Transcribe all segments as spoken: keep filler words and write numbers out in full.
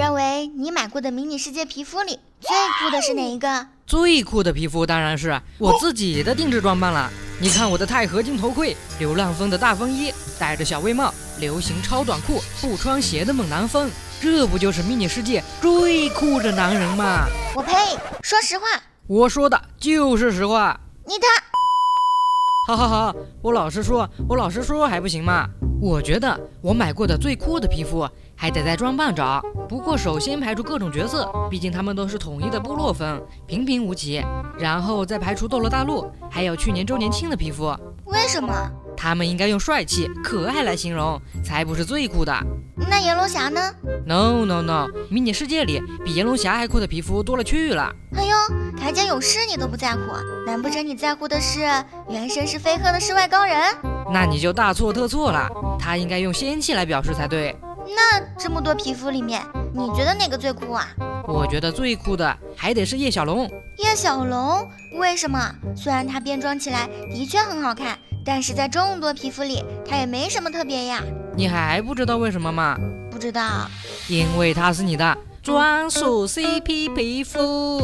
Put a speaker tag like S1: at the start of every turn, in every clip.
S1: 认为你买过的迷你世界皮肤里最酷的是哪一个？
S2: 最酷的皮肤当然是我自己的定制装扮了。你看我的钛合金头盔，流浪风的大风衣，戴着小威帽，流行超短裤，不穿鞋的猛男风，这不就是迷你世界最酷的男人吗？
S1: 我呸！说实话，
S2: 我说的就是实话。
S1: 你他……
S2: 好好好，我老实说，我老实说还不行吗？我觉得我买过的最酷的皮肤还得在装扮找，不过首先排除各种角色，毕竟他们都是统一的部落风，平平无奇，然后再排除斗罗大陆，还有去年周年庆的皮肤。
S1: 为什么？
S2: 他们应该用帅气、可爱来形容，才不是最酷的。
S1: 那炎龙侠呢
S2: ？No No No， 迷你世界里比炎龙侠还酷的皮肤多了去了。
S1: 哎呦，铠甲勇士你都不在乎，难不成你在乎的是原身是飞鹤的世外高人？
S2: 那你就大错特错了，他应该用仙气来表示才对。
S1: 那这么多皮肤里面，你觉得哪个最酷啊？
S2: 我觉得最酷的还得是叶小龙。
S1: 叶小龙？为什么？虽然他变装起来的确很好看，但是在众多皮肤里，他也没什么特别呀。
S2: 你还不知道为什么吗？
S1: 不知道。
S2: 因为他是你的专属 C P 皮肤。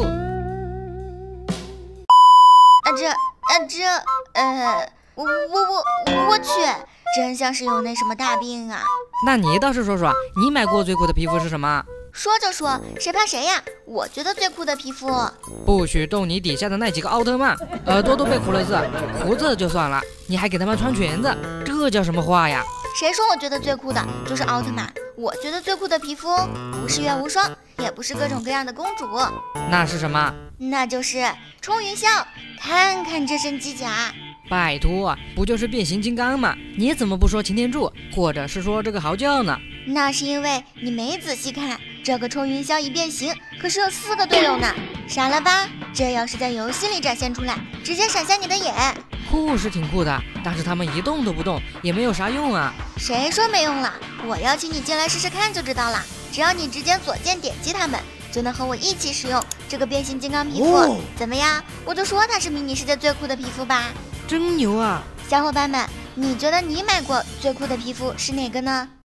S1: 啊这啊这呃，我我我我去，真像是有那什么大病啊！
S2: 那你倒是说说，你买过最酷的皮肤是什么？
S1: 说就说，谁怕谁呀！我觉得最酷的皮肤，
S2: 不许动你底下的那几个奥特曼，耳朵都被糊了一次，胡子就算了，你还给他们穿裙子，这叫什么话呀？
S1: 谁说我觉得最酷的就是奥特曼？我觉得最酷的皮肤不是月无双，也不是各种各样的公主，
S2: 那是什么？
S1: 那就是冲云霄。看看这身机甲，
S2: 拜托，不就是变形金刚吗？你怎么不说擎天柱，或者是说这个嚎叫呢？
S1: 那是因为你没仔细看，这个冲云霄一变形可是有四个队友呢，傻了吧？这要是在游戏里展现出来，直接闪瞎你的眼。
S2: 酷是挺酷的，但是他们一动都不动，也没有啥用啊。
S1: 谁说没用了？我邀请你进来试试看就知道了。只要你直接左键点击他们，就能和我一起使用这个变形金刚皮肤。哦、怎么样？我就说它是迷你世界最酷的皮肤吧。
S2: 真牛啊！
S1: 小伙伴们，你觉得你买过最酷的皮肤是哪个呢？